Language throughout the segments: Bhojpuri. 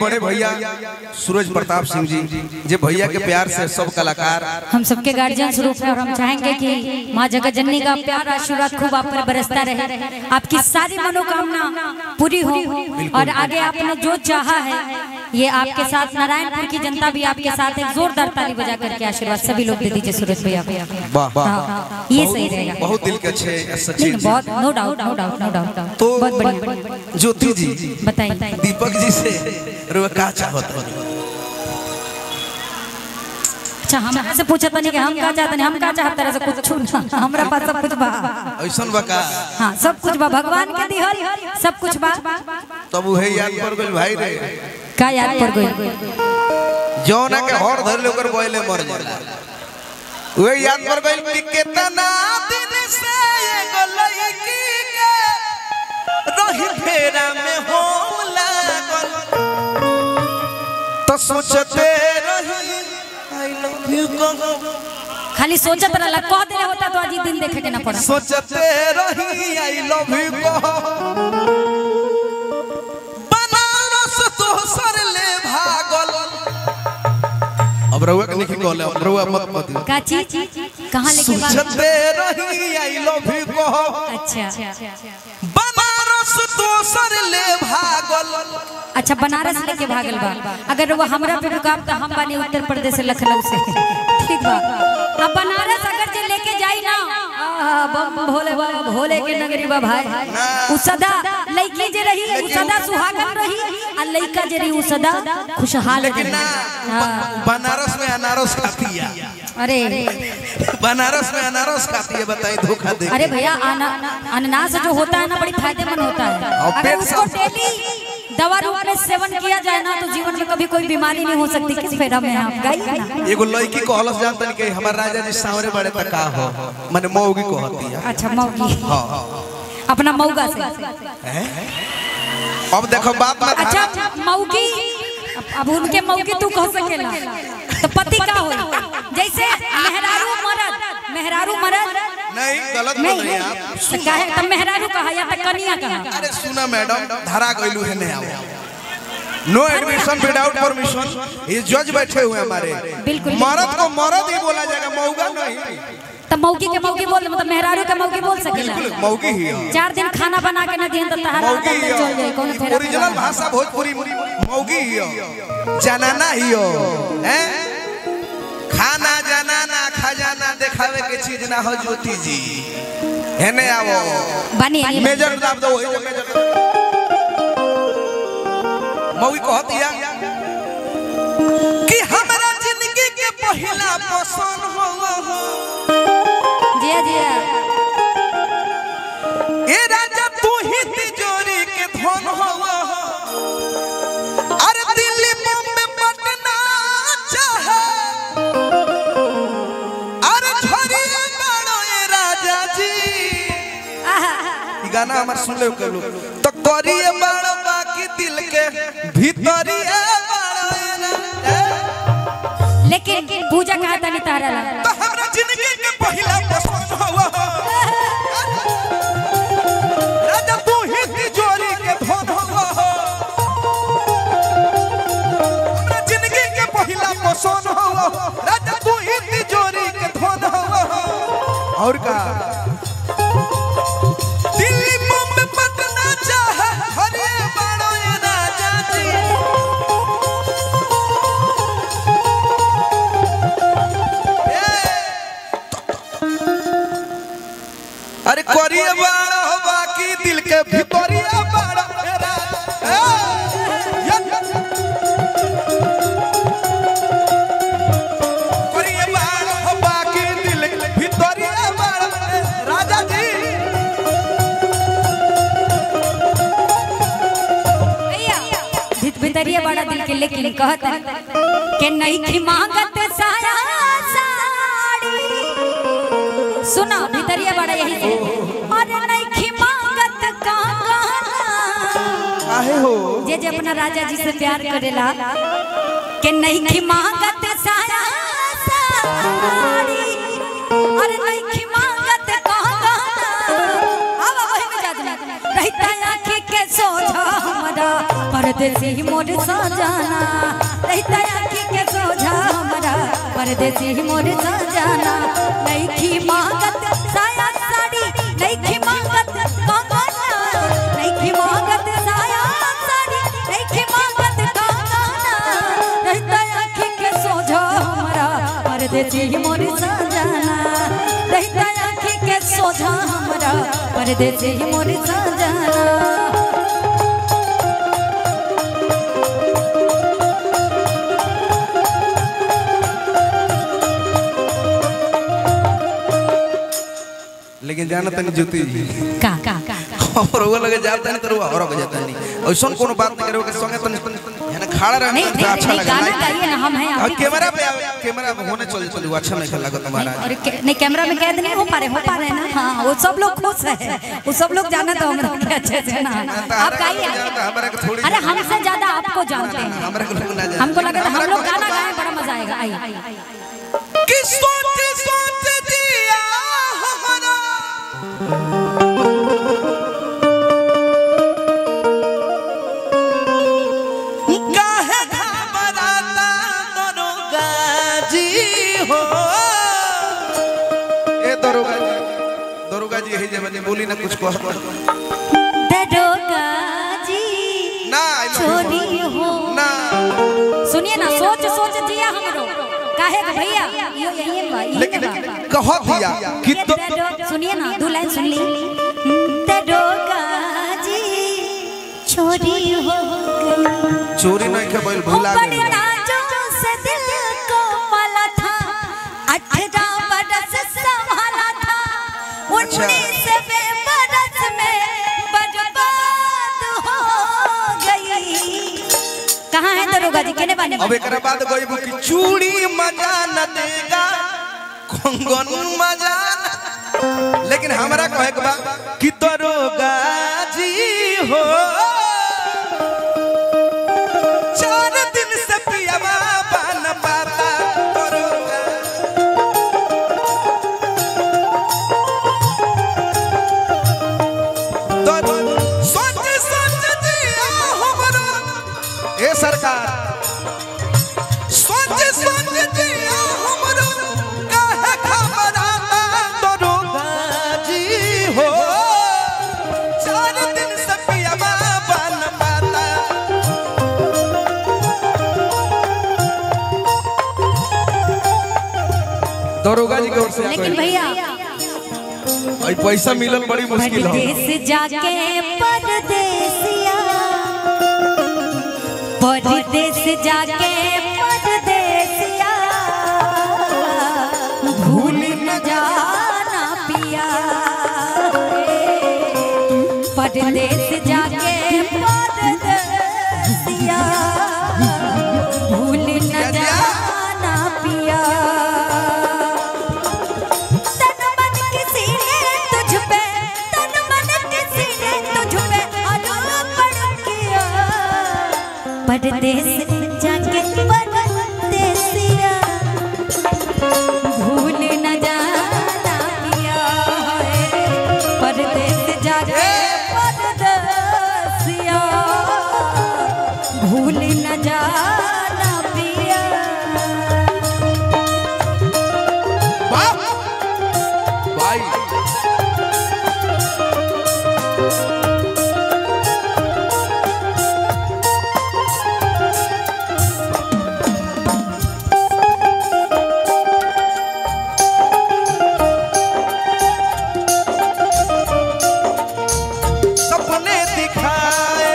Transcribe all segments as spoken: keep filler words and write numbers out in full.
बड़े भैया सूरज प्रताप सिंह जी जे भैया के प्यार से सब कलाकार हम सबके गार्जियन स्वरूप है और हम चाहेंगे कि माँ जगत जननी का प्यार आशीर्वाद खूब आप पर बरसता रहे, आपकी सारी मनोकामना पूरी हो और आगे आपने जो चाहा है ये आपके साथ नारायणपुर की जनता भी आपके साथ एक जोरदार ताली बजा करके आशीर्वाद सभी लोग दे दीजिए सूरज भैया को। वाह वाह, ये सही रहेगा। बहुत दिल के अच्छे सचिन बहुत no doubt no doubt no doubt तो बहुत बढ़िया। ज्योति जी बताइए दीपक जी से रुआ का चाहत हो? अच्छा हम से पूछत नहीं कि हम का चाहते हैं, हम का चाहते रहे कुछ ना, हमरा पास सब कुछ बा। ऐसन बा का? हां सब कुछ बा, भगवान के दिहल सब कुछ बा। तब वही याद पर गइल भाई रे का याद पर गइल जौना के हर धर लेकर बोले मर जाला, वही याद पर गइल कि केतना दिन से एगो लड़की के रही फेरा में हो लागल तो सोचते रही आई लव यू को खाली सोचत रहला, कह दे होता तो आज दिन देखे के ना पड़ा। सोचते रही आई लव यू को बनारस तो सर ले भागल। अब रहुआ के लिखी कहले, अब रहुआ मत मत का चीज कहां लेके भाग? सोचते रही आई लव यू को अच्छा बनारस तो सर ले भागल। अच्छा बनारस लेके भागल बा। अगर वो हमरा पे रुकाब तो हम बानी उत्तर प्रदेश से लखनऊ से, ठीक बा। अब बनारस अगर जे लेके जाई ना बम भोले बाबा भोले के नगरी बा भाई, उ सदा लइकी जे रही उ सदा सुहागन रही आ लइका जे रही उ सदा खुशहाल रही। हां बनारस में अनारस खाती है। अरे बनारस में अनारस खाती है, बताइए धोखा दे। अरे भैया अनानास जो होता है ना बड़ी फायदेमंद होता है, अगर उसको डेली दवा रूप में सेवन किया जाए ना तो जीवन में कभी कोई बीमारी नहीं हो सकती। किस फेरा में आप गई? एगो लड़की को हलस जानता नहीं कि हमार राजा जी सावरे बड़े तक का हो, माने मौगी को होती है। अच्छा मौगी, हां अपना मौगा से हैं? अब देखो बात मत। अच्छा मौगी, अब उनके मौगी तू कह सकेला तो पति का हो? जैसे मेहरारू मर्द, मेहरारू मर्द नहीं गलत बोल रही हैं आप। तो काहे तब मेहरारू कहा या त कनिया कहा? अरे सुना मैडम, धरा गइलू है नहीं आओ, नो एडमिशन विदाउट परमिशन। ये जज बैठे हुए हमारे, बिल्कुल मर्द को मर्द ही बोला जाएगा, मौगा नहीं। तब मौगी के मौगी बोल मतलब मेहरारू के मौगी बोल सकेला? मौगी ही है। चार दिन खाना बना के न दिहन तो तहरा मौगी ही अंदर चल जाए कौन फेरा? ओरिजिनल भाषा भोजपुरी मौगी ही हो, जनाना ही हो, हैं? खाना जनाना खजाना दिखावे के चीज ना हो ज्योति जी। हेने आवो बनी मेजर दाब दो, ओही मेजर मौगी कहती है कि हमरा जिंदगी के पहिला पसंद हो हो जिया जिया ए राजा तू ही तिजोरी के धन हो हो। अरे दिल्ली बॉम्बे पटना चाहे अरे झरिया गाड़ो ए राजा जी। ई गाना हमार सुन ले कर लो तो करिए बाड़ बाकी दिल के भीतरिया बाड़। लेकिन पूजा कहा था नहीं तारा ला तो हमरा जिंदगी के पहिला पसंद हुआ राजा तू ही तिजोरी के धन हुआ। हमरा जिंदगी के पहिला पसंद हुआ राजा तू ही तिजोरी के धन हुआ। और का दिल्ली बॉम्बे पटना चाहे हरिया बाड़ो ये राजा जी। अरे करिए बाड़ा बाकी दिल के भीतरिया बाड़ा करिए बाड़ा बाकी दिल के भीतरिया बाड़ा राजा जी। भैया भीतरिया बड़ा दिल के लेकिन कहत है कि नहीं की मांगत साया साड़ी। सुना भीतरिया बड़ा यही से और नहीं की मांगत कांगना काहे हो जे जे अपना राजा जी से प्यार करेला कि नहीं की मांगत साया साड़ी और नहीं की मांगत कांगना। अब वही में जादू रहता आंखी के सोझा हमारा पर परदेसी मोर सजाना रहता आँखी के सोझा हमरा परदेसी मोर सजाना नहीं की मांगत साया साड़ी नहीं की मांगत कंगना नहीं की मांगत साया साड़ी नहीं की मांगत कंगना रहता आँखी के सोझा हमरा परदेसी मोर सजाना रहता आँखी के सोझा हमरा परदेसी मोर सजाना। लेकिन जाना तनी ज्योति जी का का का और वो लगे जाता नहीं तो और हो जाता नहीं ऐसा कोनो बात नहीं करो के संगे तनी है ना खड़ा रहना तो अच्छा लगे गाना गाइए ना हम हैं और कैमरा पे कैमरा पे होने चल चल अच्छा नहीं लगा तुम्हारा और नहीं कैमरा में कैद नहीं हो पा रहे हो पा रहे ना हां वो सब लोग खुश है वो सब लोग जाना तो हमरा अच्छे से ना आप गाइए हमारा के थोड़ी अरे हमसे ज्यादा आपको जानते हैं हमारा को लोग ना जानते हमको लगा हम लोग गाना गाएं बड़ा मजा आएगा आइए कि सोच सोच दिया हमारा काहे घबराता दरोगा जी हो ए दरोगा जी दरोगा जी यही जब बोली ना कुछ कह दरोगा जी ना चोरी हो ना सुनिए ना सोच सोच दिया हमरो काहे का भैया यो यही बा लेकिन कह दिया कि तो सुनिए ना दो लाइन सुन ली दरोगा जी चोरी हो गई चोरी नहीं के बैल भुला बड़ी नाजों से दिल को पाला था अठारह बरस संभाला था उन्नीस बरस में बर्बाद हो गई। कहाँ है दरोगा जी केने बानी अब एकरा बाद गइबू कि चूड़ी मजा न देगा कंगन मजा न लेकिन हमरा कहे के बा कि दरोगा जी हो चार दिन से पियावा बन पाता दरोगा तो सोच सोच दिया हमरा ए सरकार सोच सोच दिया हमरा काहे खबराता दरोगा जी हो चार दिन से पियावा बन पाता दरोगा जी की ओर से लेकिन भैया भाई पैसा मिलन बड़ी मुश्किल है परदेस जाके परदेसिया परदेस जाके परदेसिया भूल न जाना पिया परदेस जाके परदेसिया भूल न जाना पिया तन मन किसी ने तुझ पे तन मन किसी ने तुझ पे अड़पड़ किया परदेस जाके परदेसिया भूल न जाना पिया परदेस जाके परदेसिया भूल न जाना पिया। भाई सपने दिखाए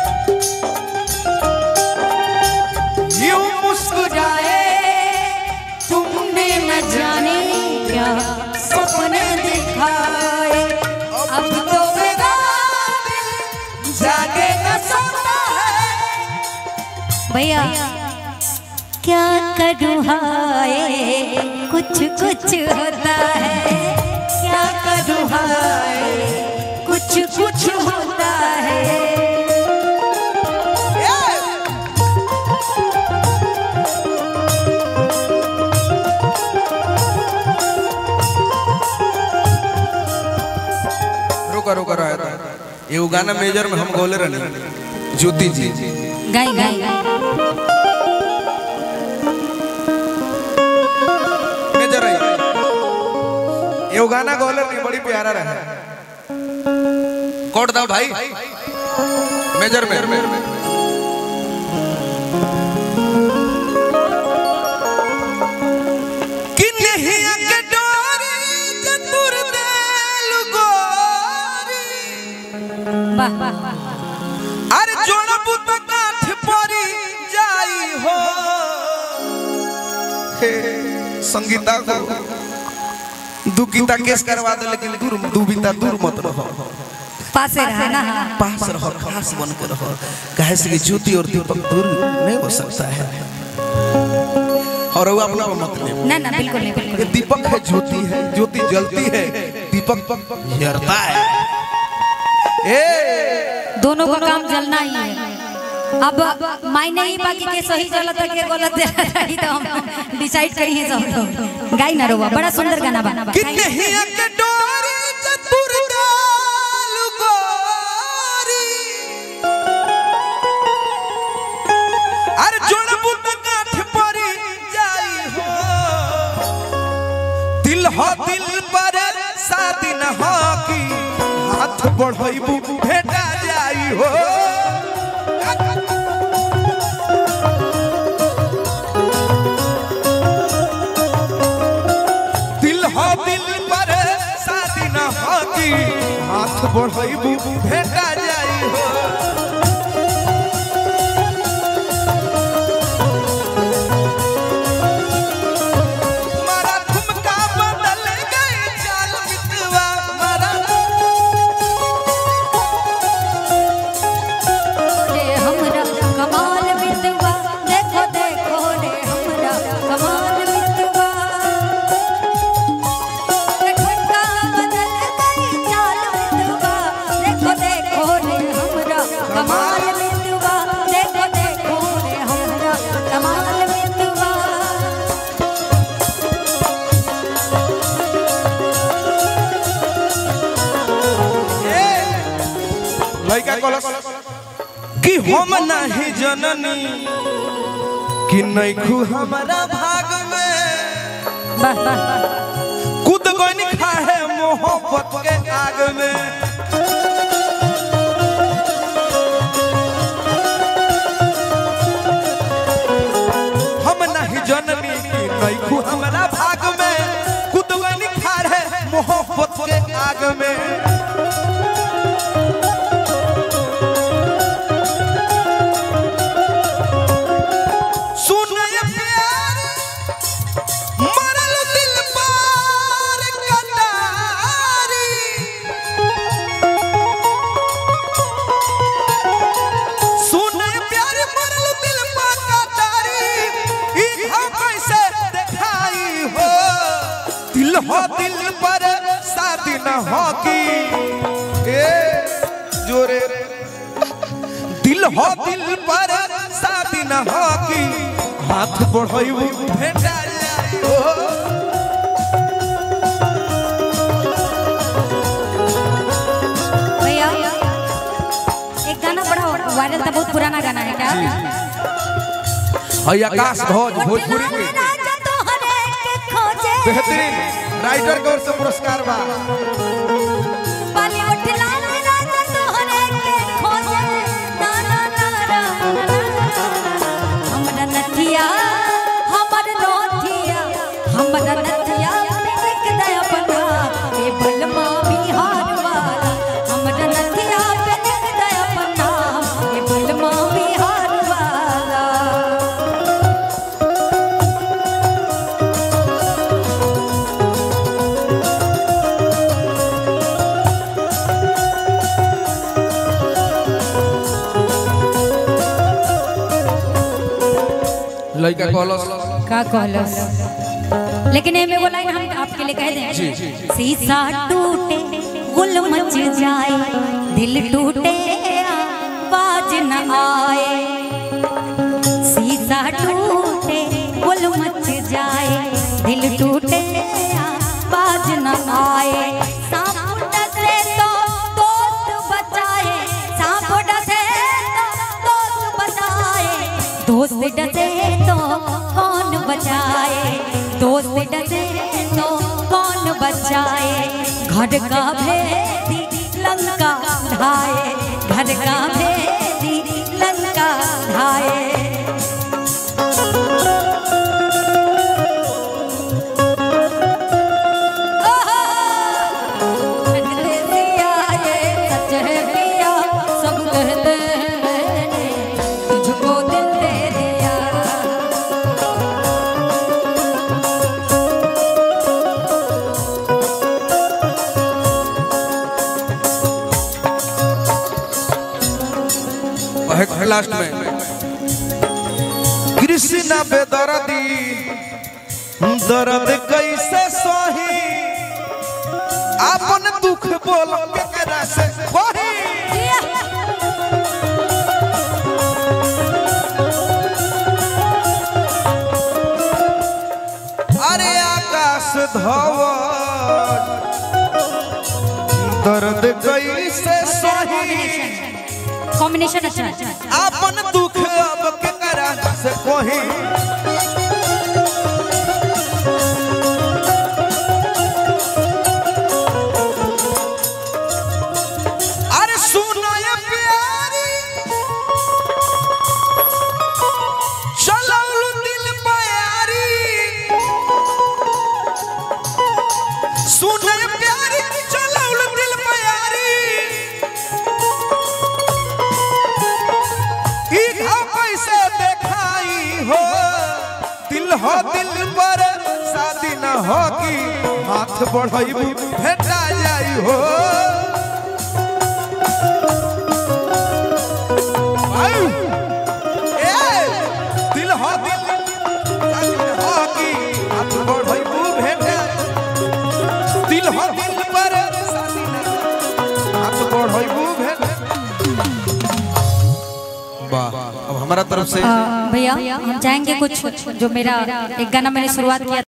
यूं मुस्कुराए तुमने न जाने क्या सपने दिखाए अब तो मेरा दिल जागे न सोता है। भैया क्या करूँ हाय कुछ कुछ होता है क्या करूँ हाय कुछ कुछ होता है। रोका रोका रहा था ये गाना मेजर में हम बोले रहे ज्योति जी गाई गाई मेजर है ये गाना गोलर नहीं बड़ी प्यारा रहा कोड दाओ भाई मेजर में कि नहीं के डोरी चतुर देल गोरी वाह वाह अरे जोड़ बुत काठ परी जाई हो हे संगीता को दुगीता केस करवा दे लेकिन दूर दुबिता दूर मत रहो पास रहा ना पास रहो खास बन कर रहो कहे से कि ज्योति और दीपक दूर नहीं हो सकता है और वो अपना मत ले ना ना बिल्कुल नहीं बिल्कुल ये दीपक है ज्योति है ज्योति जलती है दीपक जलता है ए दोनों का काम जलना ही है अब मायने ही बाकी के सही गलत है के गलत है तो हम डिसाइड करिए सब लोग गाई ना रोवा बड़ा सुंदर गाना बना कि नहीं के डोरी चतुर दाल गोरी अरे जोड़ बुत काठ परी जाई हो दिल हो दिल पर शादी न हो कि हाथ बढ़ाइबू भेटा जाई हो दिल हो दिल पर शादी न हो कि हाथ बढ़ाइबू भेटा जाई हो मारा ठुमका बदल गई चाल बितवा मारा रे हमरा कमाल बितवा देखो देखो रे हमरा कमाल बितवा देखो का बदल गई चाल बितवा देखो देखो रे हमरा कमाल बितवा देखो देखो रे हमरा कमाल बितवा लड़का कहलस कि हम नहीं जननी कि नहीं खू हमारा भाग में वाह वाह कूद गई खाए मोहब्बत के आग में हम नहीं जननी कि नहीं खू हमारा भाग में कूद गई खाए मोहब्बत के आग में सुन ये प्यार मरल दिल पार कटारी सुन ये प्यार मरल दिल पार कटारी ई हम कैसे दिखाई हो दिल हो दिल पर शादी न हो की ए जोरे दिल हो दिल पर शादी न हो की हाथ बढ़ाइबू भेटा जाई हो भैया एक गाना बड़ा वायरल था बहुत पुराना गाना है क्या हई आकाश ध्वज भोजपुरी के राजा तोहरे के खोजे बेहतरीन राइटर के ओर से पुरस्कार बा बॉलीवुड लाल राजा तोहरे के खोजे ना ना ना ना हमरा नथिया हमर नथिया हमरा नथिया लिख दे अपना ए बलमा बिहार वाला हमरा नथिया पे लिख दे अपना ए बलमा बिहार वाला लड़का कहलस का कहलस लेकिन एमे वो लाइन हम आपके लिए कह दें शीशा टूटे गुल मच जाए दिल टूटे आवाज न आए शीशा टूटे गुल मच जाए दिल टूटे आवाज न आए सांप डसे तो दोस्त बचाए सांप डसे तो दोस्त बचाए बचाए, दोस्त डसे तो कौन बचाए। घर का भेदी लंका ढाए, घर का भेदी लंका ढाए। लास्ट में कृष्ण बेदर्दी दर्द कैसे सही, अपन दुख बोल केकरा से कही। अरे आकाश धवल दर्द कैसे सही, कॉम्बिनेशन अच्छा है। अपन दुख अब केकरा से कही। अरे सुनो ये प्यारी चलौलू दिल प्यारी, सुनो ये प्यारी चलौलू दिल प्यारी। कैसे देखाई हो दिल हो दिल पर शादी न हो कि हाथ बढ़ाई भेटा जाई हो। ए दिल हो दिल शादी न हो कि हाथ बढ़ाई भेटा, दिल हो दिल पर शादी न हाथ बढ़ाई भेटा। वाह, अब हमारा तरफ से भैया हम चाहेंगे कुछ जो मेरा एक गाना मैंने शुरुआत किया